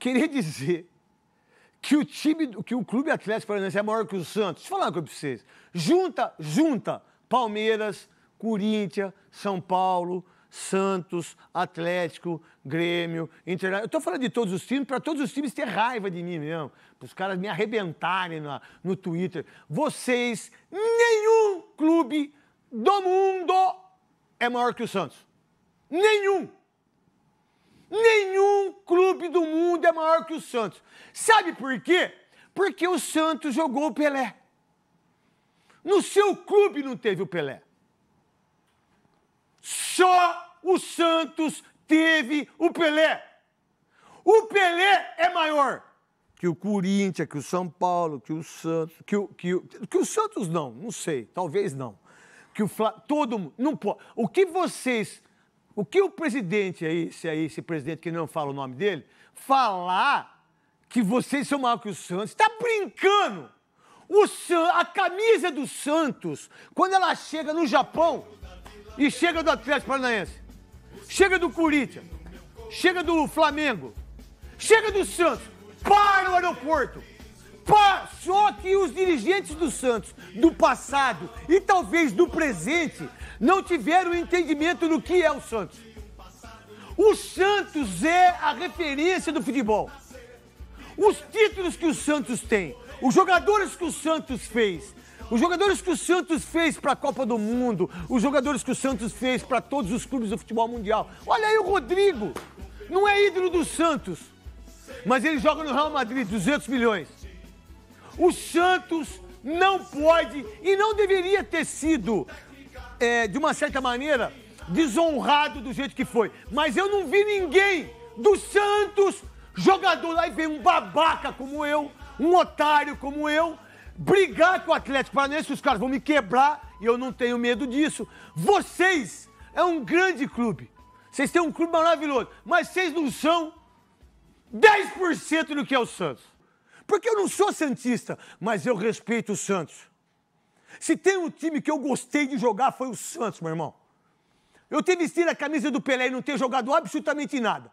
querer dizer que o Clube Atlético Paranaense é maior que o Santos, deixa eu falar uma coisa pra vocês. Junta Palmeiras, Corinthians, São Paulo, Santos, Atlético, Grêmio, Internacional. Eu tô falando de todos os times, para todos os times ter raiva de mim mesmo, para os caras me arrebentarem no Twitter. Vocês, nenhum clube do mundo é maior que o Santos. Nenhum. Nenhum clube do mundo é maior que o Santos. Sabe por quê? Porque o Santos jogou o Pelé. No seu clube não teve o Pelé. Só o Santos teve o Pelé. O Pelé é maior que o Corinthians, que o São Paulo, que o Santos, que o Santos não sei, talvez não. Que o todo mundo, não pode. O que o presidente esse presidente que não fala o nome dele, falar que vocês são maior que o Santos, está brincando. A camisa do Santos, quando ela chega no Japão, e chega do Atlético Paranaense, chega do Corinthians, chega do Flamengo, chega do Santos, para o aeroporto. Só que os dirigentes do Santos, do passado e talvez do presente, não tiveram entendimento do que é o Santos. O Santos é a referência do futebol. Os títulos que o Santos tem, os jogadores que o Santos fez, os jogadores que o Santos fez para a Copa do Mundo, os jogadores que o Santos fez para todos os clubes do futebol mundial. Olha aí o Rodrigo, não é ídolo do Santos, mas ele joga no Real Madrid, 200 milhões. O Santos não pode e não deveria ter sido, de uma certa maneira, desonrado do jeito que foi. Mas eu não vi ninguém do Santos, jogador, aí vem um babaca como eu, um otário como eu, brigar com o Atlético Paranaense, os caras vão me quebrar e eu não tenho medo disso. Vocês é um grande clube. Vocês têm um clube maravilhoso, mas vocês não são 10% do que é o Santos. Porque eu não sou santista, mas eu respeito o Santos. Se tem um time que eu gostei de jogar foi o Santos, meu irmão. Eu ter vestido a camisa do Pelé e não ter jogado absolutamente nada.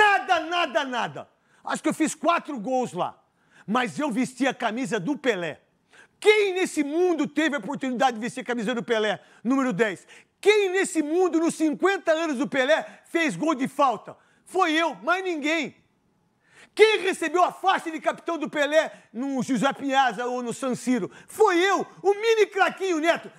Nada. Acho que eu fiz 4 gols lá. Mas eu vesti a camisa do Pelé. Quem nesse mundo teve a oportunidade de vestir a camisa do Pelé, número 10? Quem nesse mundo, nos 50 anos do Pelé, fez gol de falta? Foi eu, mais ninguém. Quem recebeu a faixa de capitão do Pelé no José Piazza ou no San Siro? Foi eu, o mini craquinho Neto.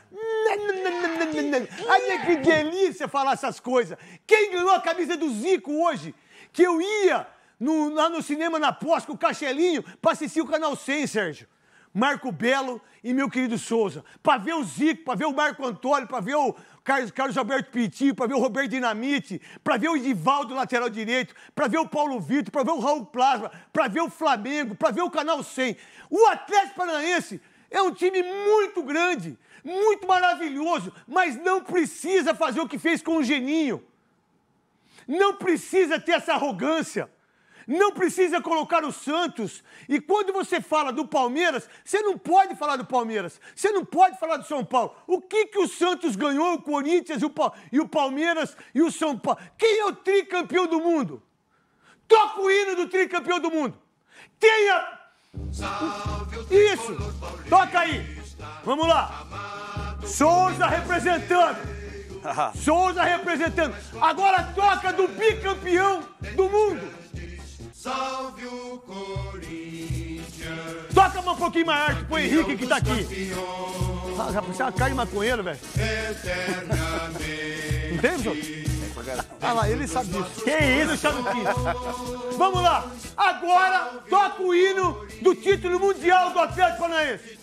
Ai, que delícia falar essas coisas. Quem ganhou a camisa do Zico hoje? Que eu ia lá no cinema na pós com o Cachelinho para assistir o Canal 100, Sérgio. Marco Belo e meu querido Souza. Para ver o Zico, para ver o Marco Antônio, para ver o Carlos Alberto Pitinho, para ver o Roberto Dinamite, para ver o Edivaldo, lateral direito, para ver o Paulo Vitor, para ver o Raul Plasma, para ver o Flamengo, para ver o Canal 100. O Atlético Paranaense é um time muito grande, muito maravilhoso, mas não precisa fazer o que fez com o Geninho. Não precisa ter essa arrogância. Não precisa colocar o Santos. E quando você fala do Palmeiras, você não pode falar do Palmeiras. Você não pode falar do São Paulo. O que o Santos ganhou, o Corinthians e o Palmeiras e o São Paulo? Quem é o tricampeão do mundo? Toca o hino do tricampeão do mundo. Tenha... Isso. Toca aí. Vamos lá. Souza representando. Souza representando. Agora toca do bicampeão do mundo. Salve o Corinthians. Toca um pouquinho mais alto pro Henrique que tá aqui. Você é uma cara de maconheiro, velho. Eternamente. Não tem, professor? Ah lá, ele sabe disso. Que isso, sabe disso. Vamos lá. Agora toca o hino do título mundial do Atlético Paranaense.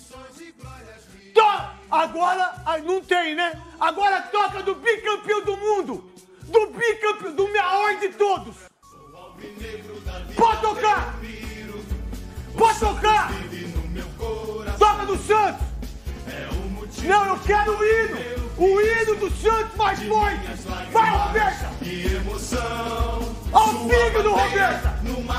Agora, não tem, né? Agora toca do bicampeão do mundo. Do bicampeão, do maior de todos. Pode tocar! Pode tocar! Toca do Santos! Não, eu quero o hino! O hino do Santos mais forte! Vai, Roberta! Ao filho do Roberta!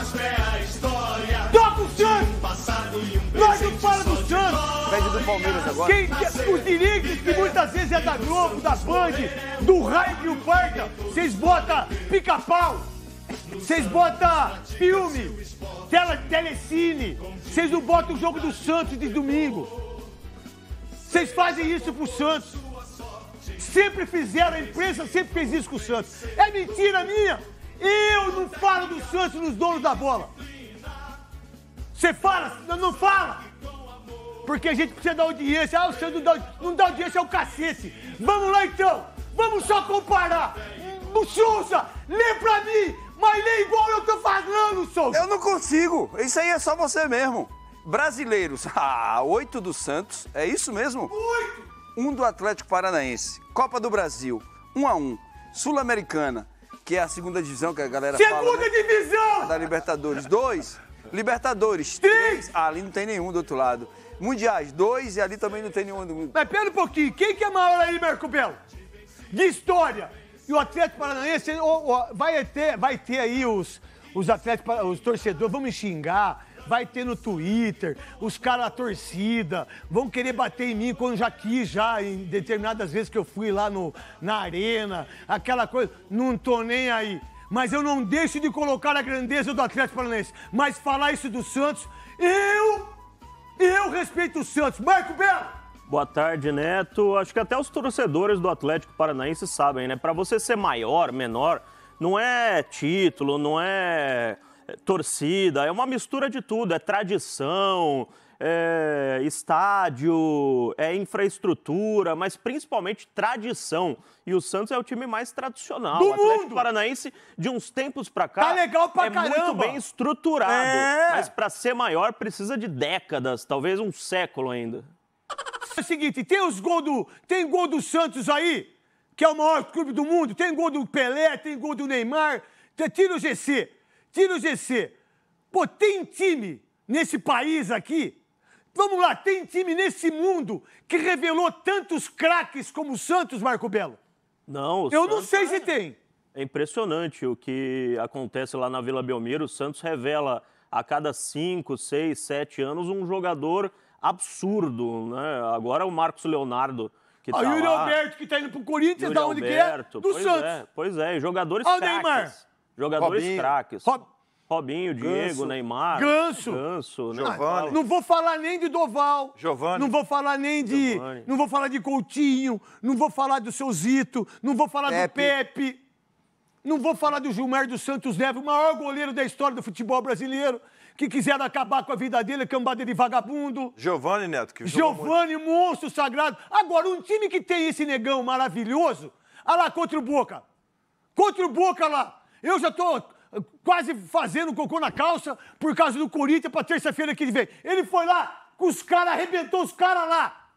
Toca o Santos! Nós não fala do Santos! Pede do Palmeiras agora. Os direitos que muitas vezes é da Globo, da Band, do raio que o parta, vocês botam pica-pau! Vocês botam filme, telecine. Vocês não botam o jogo do Santos de domingo. Vocês fazem isso pro Santos. Sempre fizeram, a imprensa sempre fez isso com o Santos. É mentira minha. Eu não falo do Santos nos donos da bola. Você fala? Não fala. Porque a gente precisa da audiência. Ah, o Santos não dá audiência, é o cacete. Vamos lá então. Vamos só comparar. Souza, lê pra mim. Mas lê igual eu tô falando, Souza. Eu não consigo. Isso aí é só você mesmo. Brasileiros, 8 do Santos. É isso mesmo? 8. 1 do Atlético Paranaense. Copa do Brasil, 1-1. Sul-Americana, que é a segunda divisão que a galera fala. Segunda divisão! Da Libertadores, 2. Libertadores, 3. Ali não tem nenhum do outro lado. Mundiais, 2 e ali também não tem nenhum. Mas pera um pouquinho, quem que é maior aí, Marco Belo? De história. E o Atlético Paranaense vai ter aí os torcedores, vão me xingar. Vai ter no Twitter, os caras da torcida, vão querer bater em mim quando já quis, em determinadas vezes que eu fui lá na arena, aquela coisa, não tô nem aí. Mas eu não deixo de colocar a grandeza do Atlético Paranaense. Mas falar isso do Santos, eu respeito o Santos. Marco Belo! Boa tarde, Neto. Acho que até os torcedores do Atlético Paranaense sabem, né? Para você ser maior, menor, não é título, não é torcida, é uma mistura de tudo, é tradição, é estádio, é infraestrutura, mas principalmente tradição. E o Santos é o time mais tradicional. Do o Atlético mundo. Paranaense, de uns tempos pra cá, Tá legal pra é caramba. muito bem estruturado. É. Mas pra ser maior precisa de décadas, talvez um século ainda. É o seguinte, tem gol do Santos aí, que é o maior clube do mundo, tem gol do Pelé, tem gol do Neymar, tira o GC. Pô, tem time nesse país aqui, vamos lá, tem time nesse mundo que revelou tantos craques como o Santos, Marco Belo? Não, Eu não sei se tem. É impressionante o que acontece lá na Vila Belmiro. O Santos revela a cada 5, 6, 7 anos um jogador absurdo, né? Agora o Marcos Leonardo, que tá O Yuri lá. Alberto, que tá indo pro Corinthians, Yuri da onde Alberto, que é? Do Santos. Pois é, e jogadores Ó o craques. Neymar. Jogadores Robinho. craques. Robinho, Diego, Neymar. Ganso. Giovani. Não vou falar nem de Doval. Giovani. Não vou falar nem de... Giovani. Não vou falar de Coutinho. Não vou falar do seu Zito. Não vou falar do Pepe. Não vou falar do Gilmar dos Santos Neves, o maior goleiro da história do futebol brasileiro, que quiseram acabar com a vida dele, cambada de vagabundo. Giovani, Neto, que jogou muito. Giovani, monstro sagrado. Agora, um time que tem esse negão maravilhoso, olha lá contra o Boca. Contra o Boca lá. Eu já tô quase fazendo cocô na calça por causa do Corinthians pra terça-feira que vem. Ele foi lá, com os caras, arrebentou os caras lá.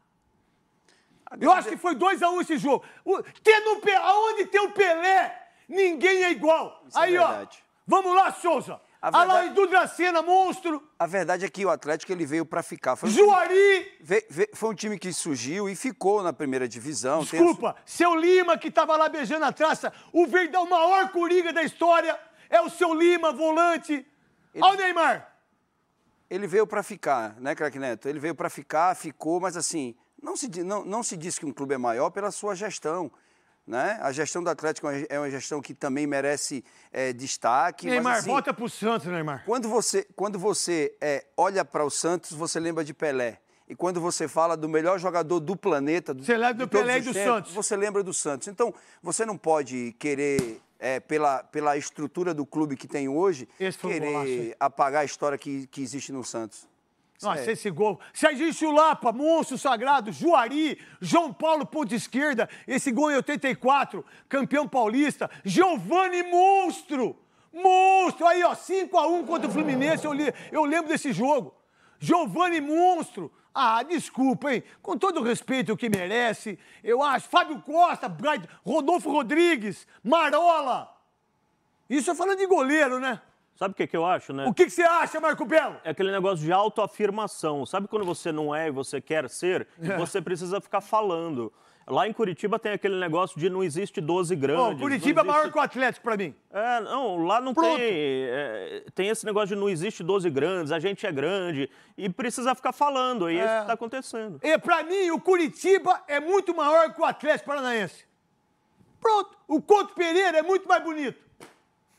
Eu acho que foi 2-1 esse jogo. Aonde tem o Pelé, ninguém é igual. Isso é aí, verdade. ó, vamos lá, Souza. A Olha lá o verdade- Edu Dracena, monstro. A verdade é que o Atlético ele veio pra ficar. Foi Juari. Foi um time que surgiu e ficou na primeira divisão. Tem Desculpa, seu Lima, que tava lá beijando a traça, o maior coringa da história é o seu Lima, volante. Olha o Neymar. Ele veio pra ficar, né, Craque Neto? Ele veio pra ficar, ficou, mas assim, não se diz que um clube é maior pela sua gestão, né? A gestão do Atlético é uma gestão que também merece destaque. Neymar, mas, assim, volta pro Santos, Neymar. Quando você olha para o Santos, você lembra de Pelé. E quando você fala do melhor jogador do planeta, Você lembra do de todos Pelé e os do tempos, Santos. você lembra do Santos. Então, você não pode querer, pela estrutura do clube que tem hoje, Esse foi um golaço, querer hein? apagar a história que existe no Santos. Nossa, esse gol. Serginho Chulapa, monstro sagrado, Juari, João Paulo, ponta esquerda, esse gol em 84, campeão paulista, Giovani, monstro! Monstro! Aí, ó, 5-1 contra o Fluminense, eu lembro desse jogo. Giovani, monstro! Ah, desculpa, hein? Com todo o respeito que merece, eu acho. Fábio Costa, Rodolfo Rodrigues, Marola. Isso é falando de goleiro, né? Sabe o que eu acho, né? O que você acha, Marco Belo? É aquele negócio de autoafirmação. Sabe quando você não é e você quer ser? E você precisa ficar falando. Lá em Curitiba tem aquele negócio de não existe 12 grandes. Ó, Curitiba é não maior existe... que o Atlético pra mim. Não, lá não Pronto. tem. Tem esse negócio de não existe 12 grandes, a gente é grande. E precisa ficar falando. E é isso que tá acontecendo. E pra mim, o Curitiba é muito maior que o Atlético Paranaense. Pronto. O Couto Pereira é muito mais bonito.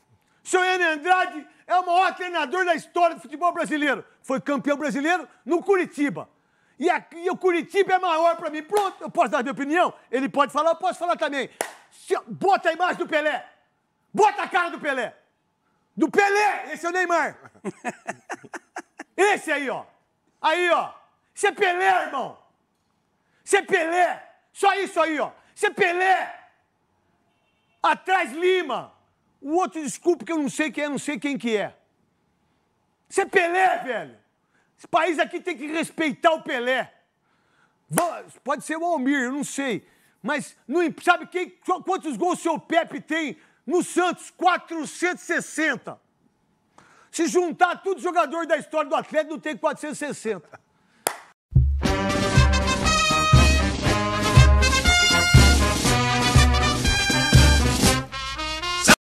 Seu Enio Andrade é o maior treinador da história do futebol brasileiro. Foi campeão brasileiro no Curitiba. E o Curitiba é maior pra mim. Pronto, eu posso dar a minha opinião? Ele pode falar, eu posso falar também. Bota a imagem do Pelé. Bota a cara do Pelé. Do Pelé! Esse é o Neymar. Esse aí, ó. Aí, ó. Isso é Pelé, irmão. Isso é Pelé. Só isso aí, ó. Isso é Pelé. Atrás Lima. O outro, desculpa que eu não sei quem é, não sei quem que é. Isso é Pelé, velho. Esse país aqui tem que respeitar o Pelé. Pode ser o Almir, eu não sei. Mas não, sabe quantos gols o seu Pepe tem no Santos? 460. Se juntar tudo jogador da história do Atlético, não tem 460.